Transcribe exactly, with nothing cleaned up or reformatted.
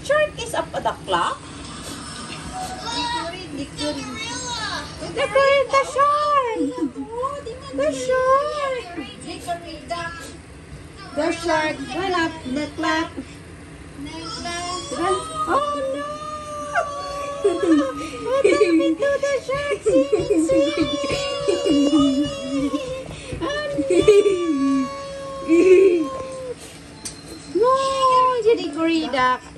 shark is up at the clock. Dickory. Dickory, the shark. The shark. Dickory duck. The shark went up the clock. Run. Oh no! What happened to the shark? Sing, sing. Oh no! No, the Dickory duck.